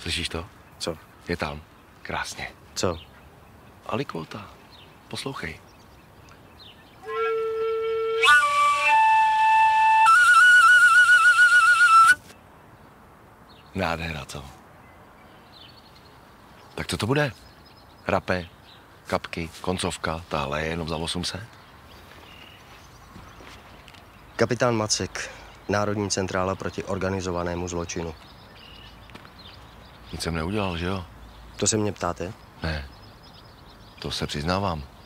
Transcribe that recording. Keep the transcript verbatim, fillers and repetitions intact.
Slyšíš to? Co? Je tam. Krásně. Co? Alikvota. Poslouchej. Nádhera, co? Tak co to bude? Rape, kapky, koncovka, tahle je jenom za osm set? Kapitán Macek, Národní centrála proti organizovanému zločinu. Nic jsem neudělal, že jo? To se mě ptáte? Ne. To se přiznávám.